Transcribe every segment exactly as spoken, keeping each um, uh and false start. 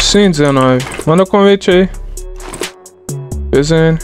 Sim, dezenove. Manda convite aí. P Z N.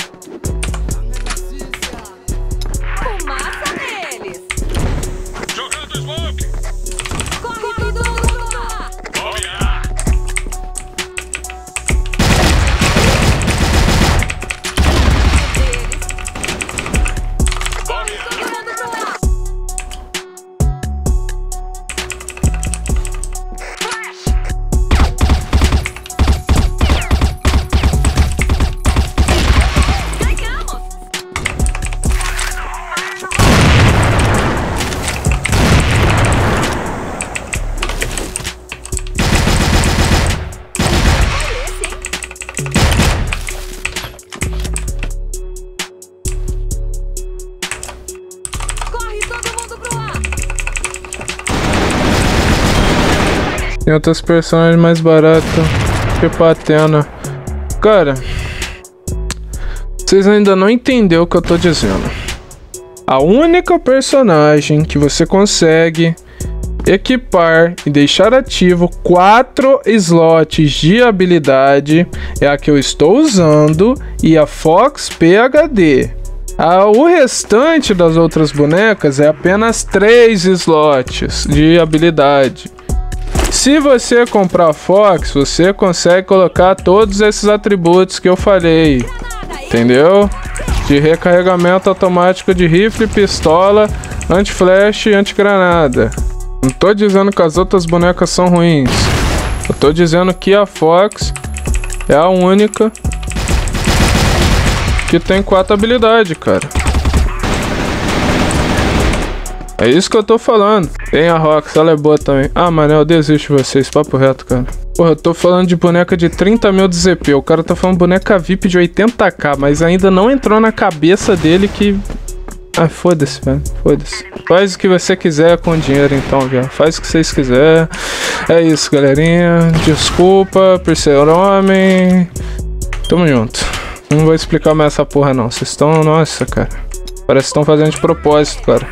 Tem outras personagens mais baratas, tipo a Athena. Cara, vocês ainda não entenderam o que eu tô dizendo. A única personagem que você consegue equipar e deixar ativo quatro slots de habilidade é a que eu estou usando e a Fox P H D. Ah, o restante das outras bonecas é apenas três slots de habilidade. Se você comprar a Fox, você consegue colocar todos esses atributos que eu falei, entendeu? De recarregamento automático de rifle, pistola, anti-flash e anti-granada. Não tô dizendo que as outras bonecas são ruins. Eu tô dizendo que a Fox é a única que tem quatro habilidades, cara. É isso que eu tô falando. Tem a Rox, ela é boa também. Ah, mano, eu desisto de vocês, papo reto, cara. Porra, eu tô falando de boneca de trinta mil de Z P. O cara tá falando boneca V I P de oitenta k, mas ainda não entrou na cabeça dele que... Ah, foda-se, velho. Foda-se. Faz o que você quiser com o dinheiro, então, velho. Faz o que vocês quiserem. É isso, galerinha. Desculpa por ser homem. Tamo junto. Não vou explicar mais essa porra, não. Vocês estão... Nossa, cara. Parece que estão fazendo de propósito, cara.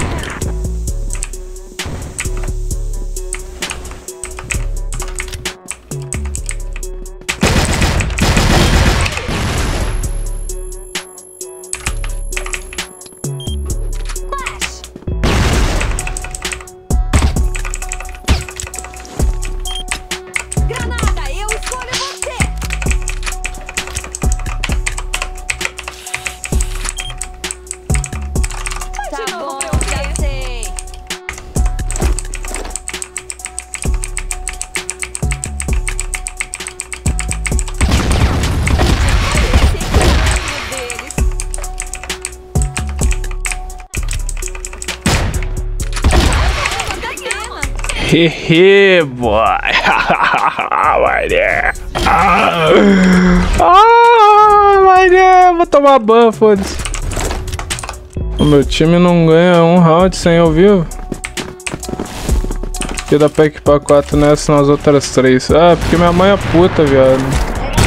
Hehe, boy. Mané. Ah, ah, mané. Vou tomar ban, foda-se. O meu time não ganha um round sem ao vivo. Que dá pra equipar quatro nessa nas outras três. Ah, porque minha mãe é puta, viado.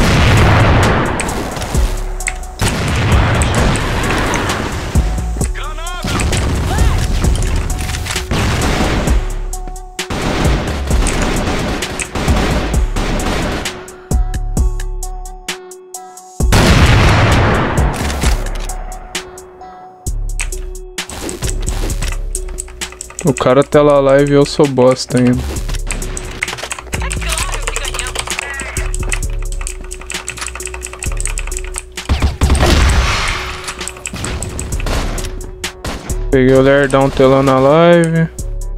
O cara tela live e eu sou bosta ainda. Peguei o lerdão telando a live.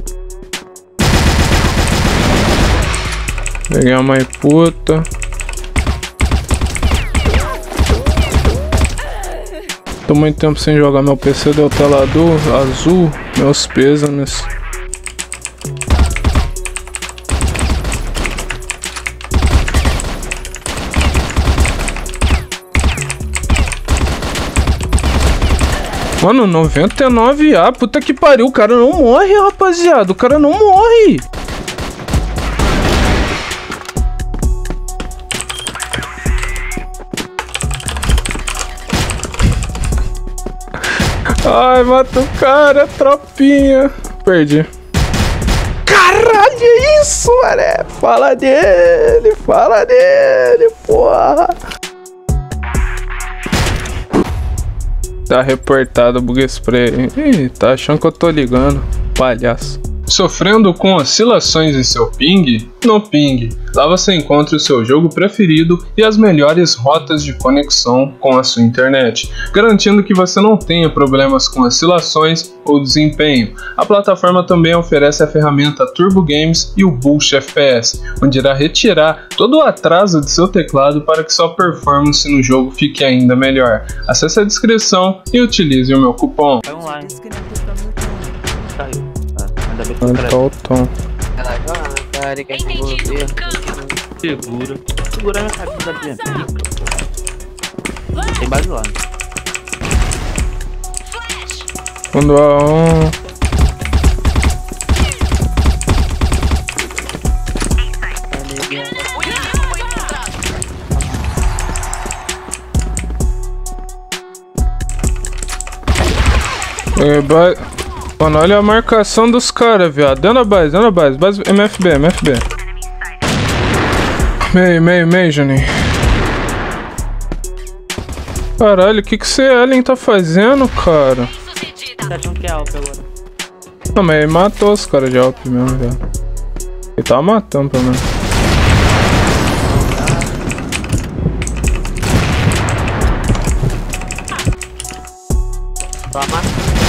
Peguei a mãe puta. Tô muito tempo sem jogar, meu P C deu tela azul, meus pêsames. Mano, noventa e nove A, puta que pariu, o cara não morre, rapaziada, o cara não morre. Ai, mata o cara, tropinha. Perdi. Caralho, é isso, mané? Fala dele, fala dele, porra. Tá reportado o bug spray. Ih, tá achando que eu tô ligando, palhaço. Sofrendo com oscilações em seu ping? No Ping, lá você encontra o seu jogo preferido e as melhores rotas de conexão com a sua internet, garantindo que você não tenha problemas com oscilações ou desempenho. A plataforma também oferece a ferramenta Turbo Games e o Boost F P S, onde irá retirar todo o atraso de seu teclado para que sua performance no jogo fique ainda melhor. Acesse a descrição e utilize o meu cupom. Vai online. Caiu. Então, tom. Ela joga, cara, quer desenvolver. Segura. Segura a minha cabeça da minha pica. Tem base lá. Quando a um. É, ba... Mano, olha a marcação dos caras, viado. Dentro da base, dentro da base. Base M F B, M F B. Meio, meio, meio, Juninho. Caralho, o que que esse Ellen tá fazendo, cara? Tá achando que é Alp agora? Não, mas ele matou os caras de Alp mesmo, velho. Ele tava matando, pelo menos. Toma.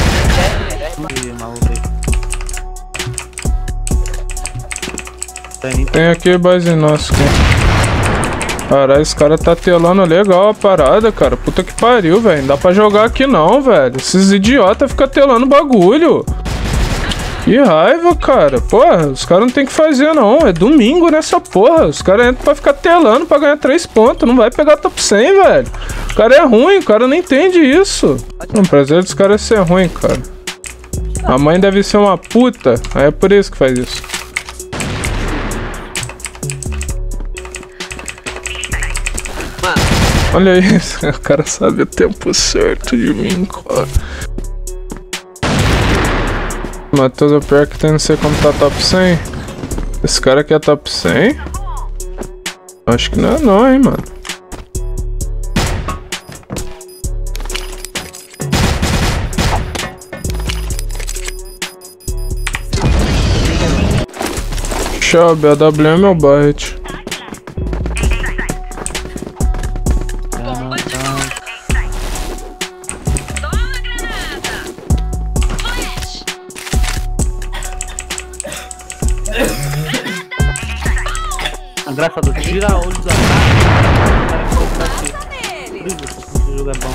Tem aqui base nossa aqui. Caralho, esse cara tá telando legal a parada, cara. Puta que pariu, velho. Não dá pra jogar aqui não, velho. Esses idiotas ficam telando bagulho. Que raiva, cara. Porra, os caras não tem que fazer não. É domingo nessa porra. Os caras entram pra ficar telando pra ganhar três pontos. Não vai pegar top cem, velho. O cara é ruim, o cara não entende isso. O prazer dos caras é ser ruim, cara. A mãe deve ser uma puta. Aí é por isso que faz isso. Olha isso, o cara sabe o tempo certo de mim, cara. Matheus, o pior que tem, não sei como tá top cem. Esse cara aqui é top cem? Acho que não é não, hein, mano. Tchau, B W é meu barret. Engraçado, tira olho da cara. Por isso, esse jogo é bom.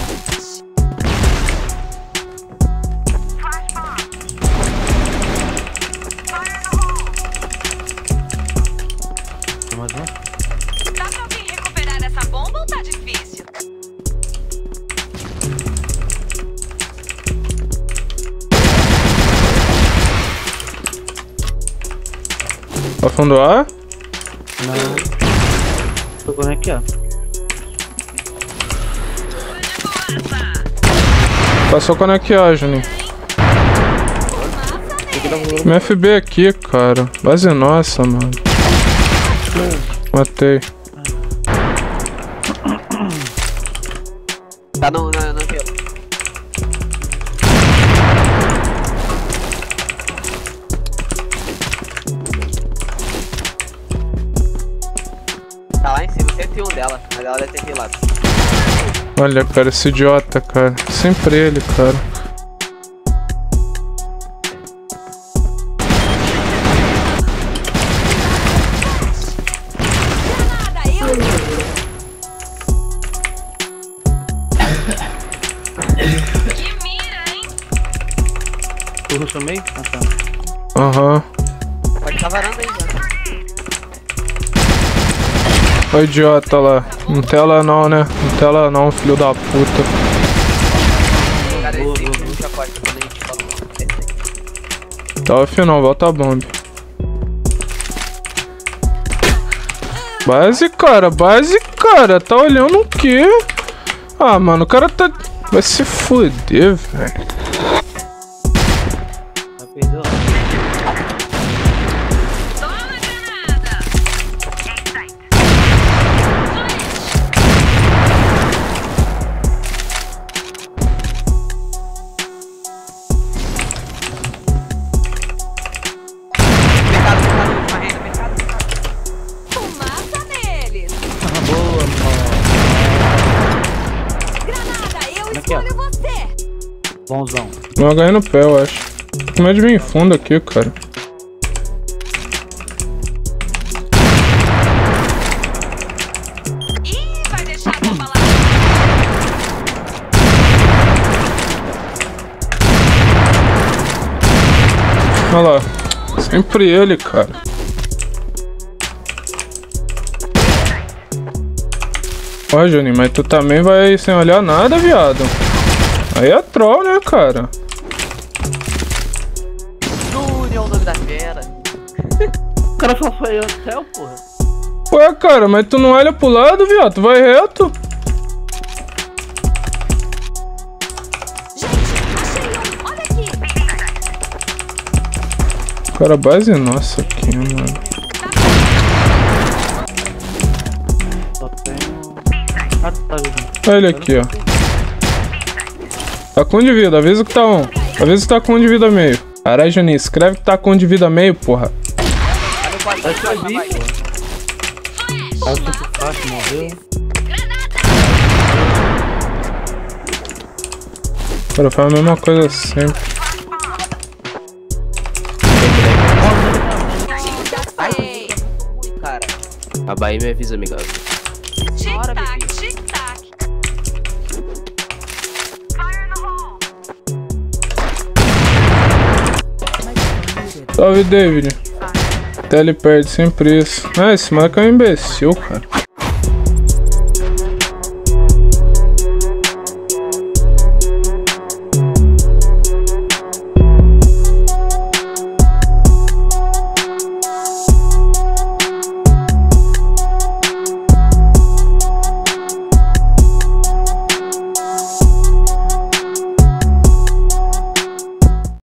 Tem mais um? Dá pra alguém recuperar essa bomba ou tá difícil? Tá fundo A? Não. Tô correndo aqui, ó. Passou quando é que é, Juninho? M F B aqui, cara. Base nossa, mano. Matei. Tá no, na, na tela. Tá lá em cima, cento e um dela, mas ela deve ter rilado. Olha, cara, esse idiota, cara. Sempre ele, cara. Que mira, hein? Tu rushou meio? Ah, tá. Aham. Pode estar varando aí já. Ô idiota lá. Não tela não, né? Não tela não, filho da puta. Cara, Boa, esse boa, aí já pode, quando a gente fala. Tá off não, volta a bomba. Base, cara, base, cara. Tá olhando o quê? Ah, mano, o cara tá... Vai se fuder, velho. Já perdeu. Toma, Bonzão. Vou agarrar no pé, eu acho. Com medo de vir em fundo aqui, cara. Ih, vai deixar a bomba lá. Olha lá. Sempre ele, cara. Ó, Juninho, mas tu também vai sem olhar nada, viado. Aí é troll, né, cara? Júnior, o nome da fera. O cara só foi no céu, porra. Ué, cara, mas tu não olha pro lado, viado. Tu vai reto. Olha aqui. Cara, base nossa aqui, mano. Só tenho... Ah, tá vendo? Olha ele aqui, ó. Tá com um de vida, avisa que tá um. Avisa que tá com um de vida meio. Caralho, Juninho, escreve que tá com um de vida meio, porra. Acho que eu vi, pô. Acho que fácil, morreu. Cara, faz a mesma coisa sempre. Ai, Cara, A Bahia me avisa, amigável. tic-tac, tic-tac. Salve, David. Até ele perde sempre isso. Ah, esse moleque é um imbecil, cara.